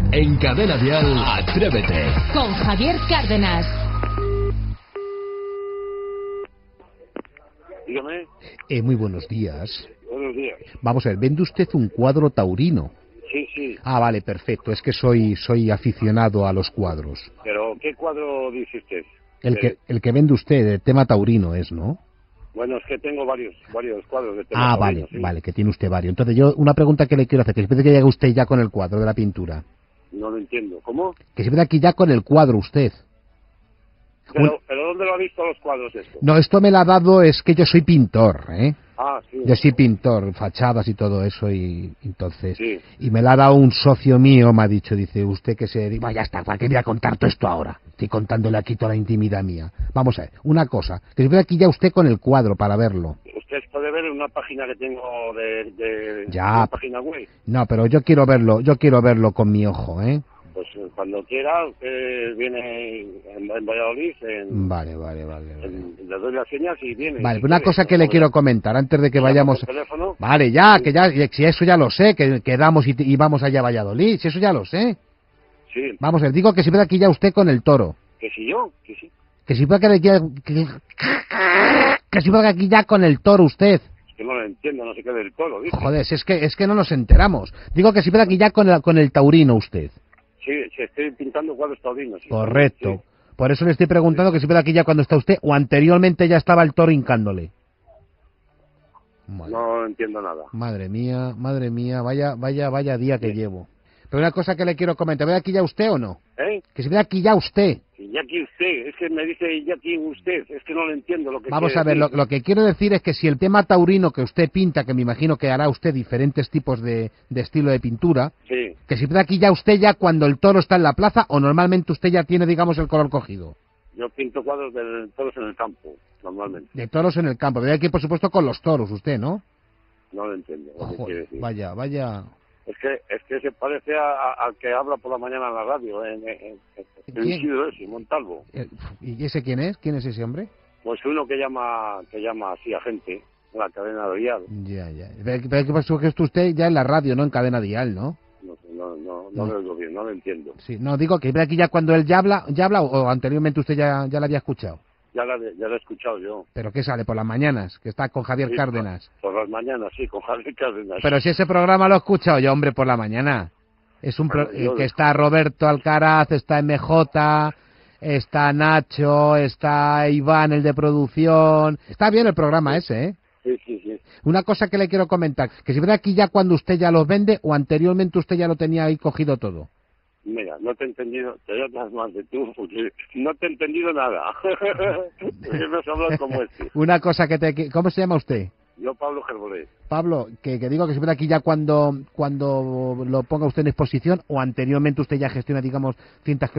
En Cadena Dial, Atrévete. Con Javier Cárdenas. Dígame. Muy buenos días. Buenos días. Vamos a ver, ¿vende usted un cuadro taurino? Sí, sí. Ah, vale, perfecto. Es que soy aficionado a los cuadros. Pero, ¿qué cuadro dice usted? El que vende usted, el tema taurino es, ¿no? Bueno, es que tengo varios cuadros de tema taurino, Vale, sí. vale, que tiene usted varios. Entonces yo, una pregunta que le quiero hacer, que siempre que llegue usted ya con el cuadro de la pintura. No lo entiendo. ¿Cómo? Que siempre aquí ya con el cuadro usted. Pero ¿dónde lo ha visto los cuadros esto? No, esto me lo ha dado, es que yo soy pintor, ¿eh? Ah, sí. Yo soy pintor, fachadas y todo eso, y entonces... Sí. Y me la ha dado un socio mío, me ha dicho, dice, usted que se... Digo, ya está, ¿para qué voy a contar todo esto ahora? Estoy contándole aquí toda la intimidad mía. Vamos a ver, una cosa, que se ve aquí ya usted con el cuadro para verlo. Usted puede ver en una página que tengo de Ya. una página web. No, pero yo quiero verlo con mi ojo, ¿eh? Pues cuando quiera, usted viene en Valladolid, Vale. le doy las señas y viene. Vale, si una quiere, cosa que le quiero comentar antes de que vayamos... por teléfono. Vale, ya, que ya, si eso ya lo sé, que quedamos y vamos allá a Valladolid, si eso ya lo sé. Sí. Vamos, les digo que si ve aquí ya usted con el toro. Que si yo, que sí. Que si ve aquí ya con el toro usted. Es que no lo entiendo, no sé qué del toro, ¿viste? Joder, es que no nos enteramos. Digo que si ve aquí ya con el taurino usted. Sí, estoy pintando cuadros taurinos. Sí. Correcto. Sí. Por eso le estoy preguntando que si ve aquí ya cuando está usted o anteriormente ya estaba el toro hincándole. No entiendo nada. Madre mía, vaya día que llevo. Pero una cosa que le quiero comentar, ¿ve aquí ya usted o no? ¿Eh? Que se ve aquí ya usted. Y aquí usted, es que me dice ya aquí usted, es que no lo entiendo lo que Vamos quiere a ver, decir. lo que quiero decir es que si el tema taurino que usted pinta, que me imagino que hará usted diferentes tipos de estilo de pintura, Sí. que si ve aquí ya usted ya cuando el toro está en la plaza o normalmente usted ya tiene, digamos, el color cogido. Yo pinto cuadros de toros en el campo, normalmente. De toros en el campo. Ve aquí, por supuesto, con los toros usted, ¿no? No lo entiendo lo que Joder, quiere decir. vaya. Es que se parece al que habla por la mañana en la radio, en ¿Quién? Isidro ese, Montalvo. ¿Y ese quién es? ¿Quién es ese hombre? Pues uno que llama así a gente en la cadena de dial. Ya. Pero ¿qué pasó? Que esto usted ya en la radio, no en cadena dial, ¿no? No lo oigo bien, no lo entiendo. Sí, no, digo que ve aquí ya cuando él ya habla o anteriormente usted ya la había escuchado. Ya lo he escuchado yo. ¿Pero qué sale? ¿Por las mañanas? Que está con Javier Sí, Cárdenas. Por las mañanas, sí, con Javier Cárdenas. Pero si ese programa lo he escuchado yo, hombre, por la mañana. Es un Bueno, que está Roberto Alcaraz, está MJ, está Nacho, está Iván, el de producción. Está bien el programa ese, ¿eh? Sí. Una cosa que le quiero comentar, que si ve aquí ya cuando usted ya los vende o anteriormente usted ya lo tenía ahí cogido todo. Mira, no te he entendido, te voy a hablar más de tú, porque no te he entendido nada. No has hablado como este. Una cosa ¿cómo se llama usted? Yo, Pablo Gerbolé. Pablo, que digo que se ve aquí ya cuando lo ponga usted en exposición o anteriormente usted ya gestiona, digamos, cintas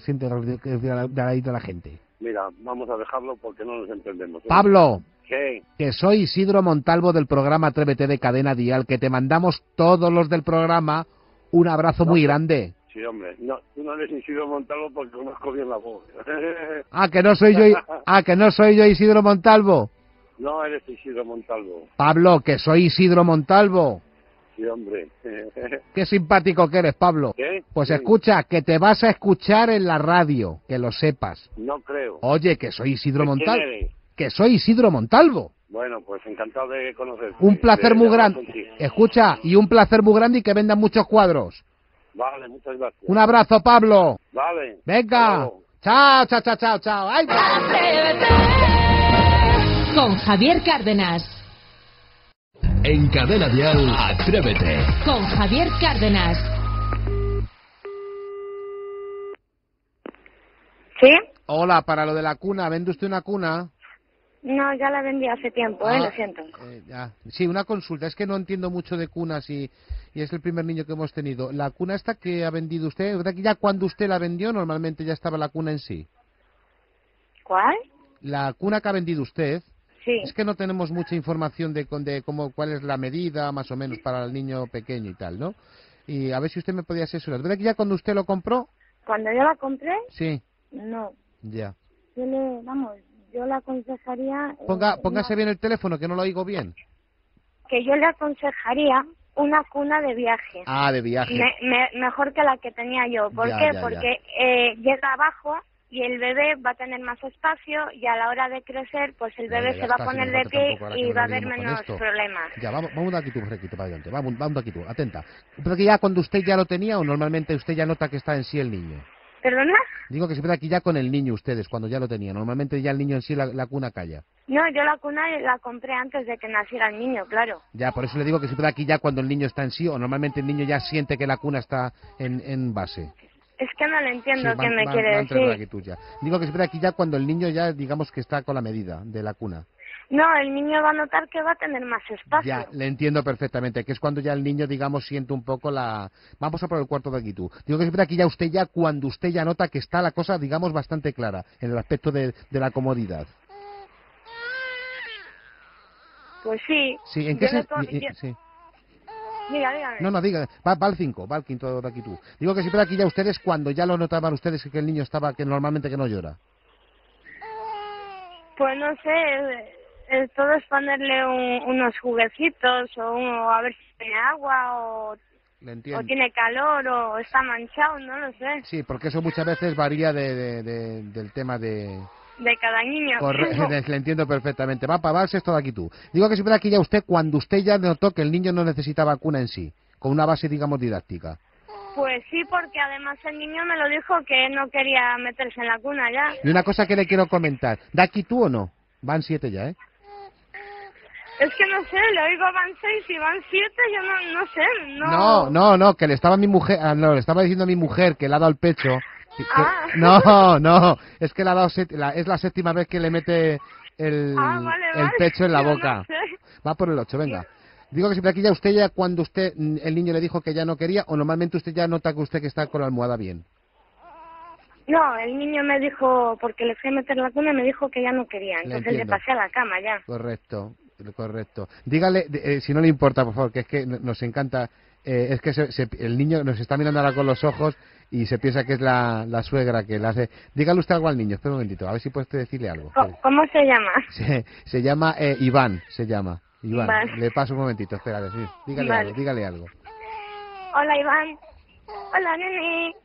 de la gente. Mira, vamos a dejarlo porque no nos entendemos. Pablo, ¿Qué? que soy Isidro Montalvo del programa Atrévete de Cadena Dial, que te mandamos todos los del programa un abrazo muy grande. Sí, hombre, no, tú no eres Isidro Montalvo porque conozco bien la voz. Que no soy yo Isidro Montalvo. No eres Isidro Montalvo. Pablo, que soy Isidro Montalvo. Sí, hombre. Qué simpático que eres, Pablo. ¿Qué? Pues Sí. escucha, que te vas a escuchar en la radio, que lo sepas. No creo. Oye, que soy Isidro ¿Quién Montalvo. eres? Que soy Isidro Montalvo. Bueno, pues encantado de conocerte. Un placer muy hablar grande. contigo. Escucha, y un placer muy grande y que vendan muchos cuadros. Vale, muchas gracias. Un abrazo, Pablo. Vale. Venga. Hasta luego. Chao. ¡Ay! Con Javier Cárdenas. En Cadena Dial, Atrévete. Con Javier Cárdenas. ¿Sí? Hola, para lo de la cuna, ¿vende usted una cuna? No, ya la vendí hace tiempo, lo siento. Ya. Sí, una consulta. Es que no entiendo mucho de cunas y es el primer niño que hemos tenido. La cuna esta que ha vendido usted, ¿verdad que ya cuando usted la vendió normalmente ya estaba la cuna en sí? ¿Cuál? La cuna que ha vendido usted, Sí. es que no tenemos mucha información de cómo, cuál es la medida más o menos para el niño pequeño y tal, ¿no? Y a ver si usted me podía asesorar. ¿Verdad que ya cuando usted lo compró? Cuando yo la compré, Sí, no. ya. Yo le aconsejaría... Póngase bien el teléfono, que no lo oigo bien. Que yo le aconsejaría una cuna de viaje. Ah, de viaje. Mejor que la que tenía yo. ¿Por Ya, qué? ya, Porque llega abajo y el bebé va a tener más espacio y a la hora de crecer, pues el bebé se va a poner de pie y va a haber menos problemas. Ya, vamos de aquí tú, Requito, para adelante. Vamos de aquí tú, atenta. ¿Pero que ya cuando usted ya lo tenía o normalmente usted ya nota que está en sí el niño? ¿Perdona? Digo que se empieza aquí ya con el niño ustedes, cuando ya lo tenían. Normalmente ya el niño en sí la cuna calla. No, yo la cuna la compré antes de que naciera el niño, claro. Ya, por eso le digo que se empieza aquí ya cuando el niño está en sí o normalmente el niño ya siente que la cuna está en base. Es que no le entiendo Sí, qué me quiere decir. Digo que se empieza aquí ya cuando el niño ya digamos que está con la medida de la cuna. No, el niño va a notar que va a tener más espacio. Ya, le entiendo perfectamente, que es cuando ya el niño, digamos, siente un poco la... Vamos a por el cuarto de aquí tú. Digo que siempre aquí ya usted ya, cuando usted ya nota que está la cosa, digamos, bastante clara, en el aspecto de la comodidad. Pues sí. Sí, ¿en qué se...? Sí. Dígame. No, diga, va al 5, va al quinto de aquí tú. Digo que siempre aquí ya ustedes, cuando ya lo notaban ustedes que el niño estaba, que normalmente que no llora. Pues no sé, todo es ponerle unos juguecitos o a ver si tiene agua o tiene calor o está manchado, no lo sé. Sí, porque eso muchas veces varía del tema de cada niño. Le entiendo perfectamente. Va para el sexto de aquí tú. Digo que siempre aquí ya usted, cuando usted ya notó que el niño no necesitaba cuna en sí, con una base, digamos, didáctica. Pues sí, porque además el niño me lo dijo que no quería meterse en la cuna ya. Y una cosa que le quiero comentar, ¿de aquí tú o no? Van 7 ya, ¿eh? Es que no sé, le oigo van 6 y van 7, yo no sé, No, que le estaba a mi mujer, le estaba diciendo a mi mujer que le ha dado el pecho. Ah. No, es que le ha dado es la séptima vez que le mete el pecho en la boca. No sé. Va por el 8, venga. Digo que siempre aquí ya usted, ya cuando el niño le dijo que ya no quería, o normalmente usted ya nota que usted que está con la almohada bien. No, el niño me dijo, porque le fui a meter la cuna y me dijo que ya no quería, entonces le pasé a la cama ya. Correcto. Dígale, si no le importa, por favor, que es que nos encanta, es que el niño nos está mirando ahora con los ojos y se piensa que es la suegra que le hace. Dígale usted algo al niño, espera un momentito, a ver si puede usted decirle algo. ¿Cómo se llama? Se llama Iván, Iván. Le paso un momentito, espérate, sí. Dígale algo. Hola, Iván. Hola, nene.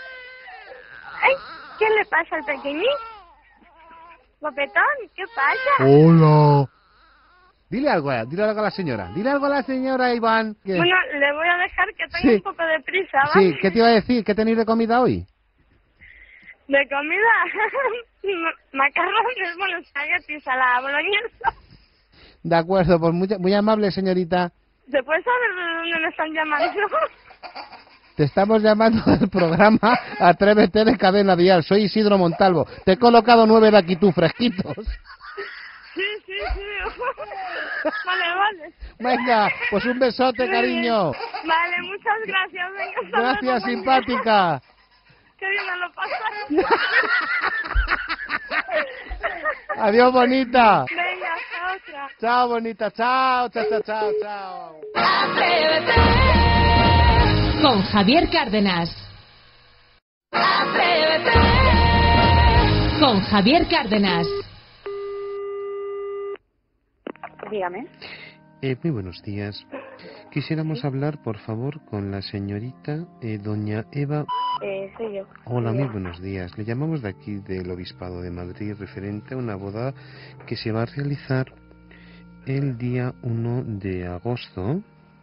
Ay, ¿qué le pasa al pequeñín? Popetón, ¿qué pasa? Hola. Dile algo a la señora. Dile algo a la señora, Iván. Bueno, le voy a dejar que tenga un poco de prisa, ¿vale? Sí, ¿qué te iba a decir? ¿Qué tenéis de comida hoy? ¿De comida? Macarrones, bueno, espaguetis a la boloñesa. De acuerdo, pues muy amable, señorita. ¿Se puede saber de dónde me están llamando? Te estamos llamando del programa Atrévete de Cadena Dial. Soy Isidro Montalvo. Te he colocado 9 de aquí tú, fresquitos. Sí. Vale. Venga, pues un besote, cariño. Vale, muchas gracias. Venga, gracias, simpática. Qué bien me lo pasas. Adiós, bonita. Venga, hasta otra. Chao, bonita. Chao. Atrévete con Javier Cárdenas. Atrévete con Javier Cárdenas. Dígame. Muy buenos días. Quisiéramos hablar, por favor, con la señorita doña Eva. Soy yo. Hola, muy buenos días. Le llamamos de aquí del Obispado de Madrid referente a una boda que se va a realizar el día 1 de agosto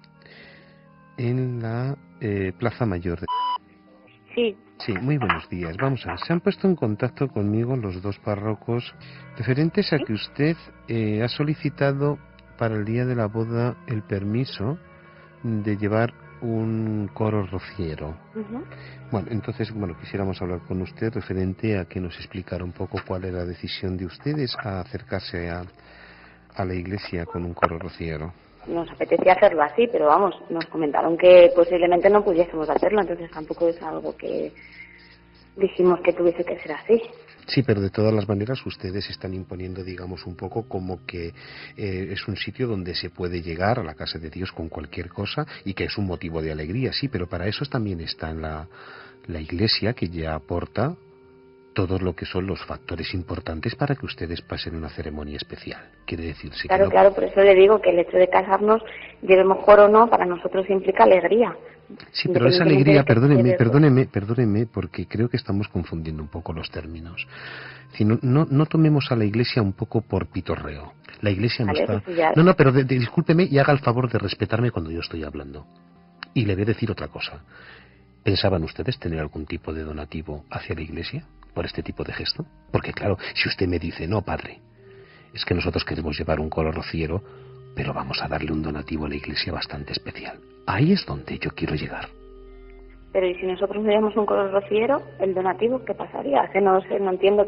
en la Plaza Mayor de... Sí. Sí, muy buenos días. Vamos a ver, se han puesto en contacto conmigo los dos párrocos referentes a que usted ha solicitado para el día de la boda el permiso de llevar un coro rociero. Bueno, entonces, quisiéramos hablar con usted referente a que nos explicara un poco cuál era la decisión de ustedes a acercarse a la iglesia con un coro rociero. Nos apetecía hacerlo así, pero vamos, nos comentaron que posiblemente no pudiésemos hacerlo, entonces tampoco es algo que dijimos que tuviese que ser así. Sí, pero de todas las maneras ustedes están imponiendo, digamos, un poco como que es un sitio donde se puede llegar a la casa de Dios con cualquier cosa y que es un motivo de alegría, sí, pero para eso también está en la iglesia que ya aporta todo lo que son los factores importantes para que ustedes pasen una ceremonia especial. Quiere decirse claro, que claro, por eso le digo que el hecho de casarnos, lleve mejor o no, para nosotros implica alegría. Sí, pero esa alegría, perdóneme, porque creo que estamos confundiendo un poco los términos. Si no tomemos a la Iglesia un poco por pitorreo. La Iglesia no está... No, pero discúlpeme y haga el favor de respetarme cuando yo estoy hablando. Y le voy a decir otra cosa. ¿Pensaban ustedes tener algún tipo de donativo hacia la Iglesia por este tipo de gesto? Porque claro, si usted me dice, no, padre, es que nosotros queremos llevar un coro rociero, pero vamos a darle un donativo a la Iglesia bastante especial. Ahí es donde yo quiero llegar. Pero ¿y si nosotros le damos un coro rociero, el donativo qué pasaría? Que no sé, no entiendo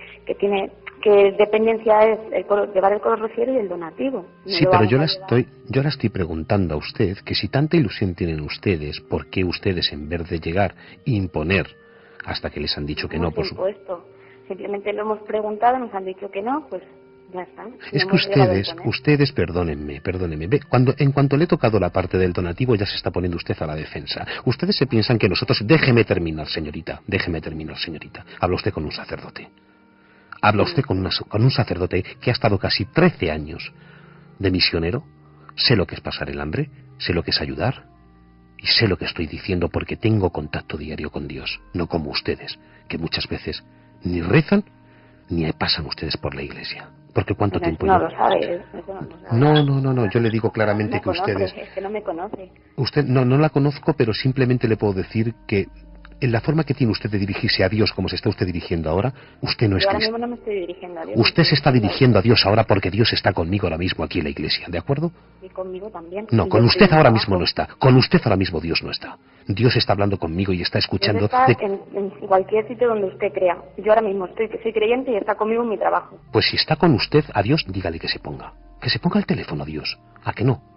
qué dependencia es llevar el coro rociero y el donativo. Sí, pero yo la estoy preguntando a usted que si tanta ilusión tienen ustedes, ¿por qué ustedes en vez de llegar e imponer hasta que les han dicho que no? Por supuesto. Simplemente lo hemos preguntado, nos han dicho que no, pues ya está. Es que ustedes, perdónenme, en cuanto le he tocado la parte del donativo ya se está poniendo usted a la defensa. Ustedes se piensan que nosotros... Déjeme terminar, señorita. Habla usted con un sacerdote. Habla usted con un sacerdote que ha estado casi 13 años de misionero. Sé lo que es pasar el hambre, sé lo que es ayudar y sé lo que estoy diciendo porque tengo contacto diario con Dios, no como ustedes, que muchas veces ni rezan ni pasan ustedes por la iglesia. Porque ¿cuánto tiempo no lo sabe, No, yo le digo claramente que ustedes... Es que no me conoce. Usted, no la conozco, pero simplemente le puedo decir que en la forma que tiene usted de dirigirse a Dios, como se está usted dirigiendo ahora, usted no es cristiano. Ahora mismo no me estoy dirigiendo a Dios. Usted se está dirigiendo a Dios ahora porque Dios está conmigo ahora mismo aquí en la iglesia, ¿de acuerdo? Y conmigo también. No, con usted ahora mismo no está. Con usted ahora mismo Dios no está. Dios está hablando conmigo y está escuchando... Dios está en cualquier sitio donde usted crea. Yo ahora mismo soy creyente y está conmigo en mi trabajo. Pues si está con usted, a Dios dígale que se ponga. Que se ponga el teléfono a Dios. ¿A que no?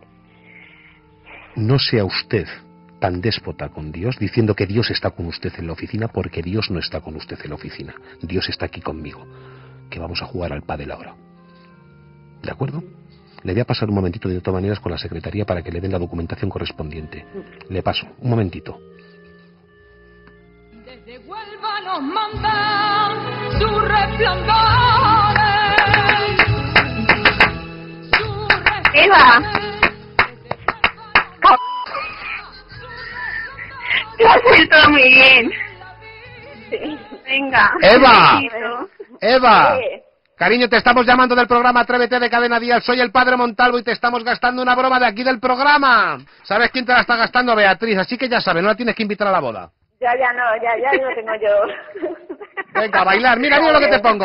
No sea usted tan déspota con Dios diciendo que Dios está con usted en la oficina, porque Dios no está con usted en la oficina. Dios está aquí conmigo, que vamos a jugar al pádel ahora. ¿De acuerdo? Le voy a pasar un momentito de todas maneras con la secretaría para que le den la documentación correspondiente. Le paso, un momentito. Desde Huelva nos mandan sus resplandores. ¡Eva! Lo has hecho muy bien. Sí. Venga. ¡Eva! Sí. Cariño, te estamos llamando del programa Atrévete de Cadena Dial. Soy el padre Montalvo y te estamos gastando una broma de aquí del programa. ¿Sabes quién te la está gastando? Beatriz. Así que ya sabes, no la tienes que invitar a la boda. Ya lo tengo yo. Venga, a bailar. Mira lo que te pongo.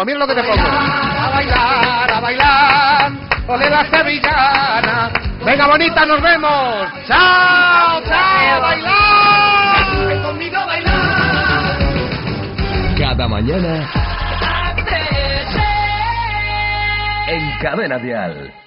A bailar. Ole la sevillana. Venga, bonita, nos vemos. ¡Chao! ¡A bailar! ¡Ven conmigo a bailar! Cada mañana en Cadena Dial.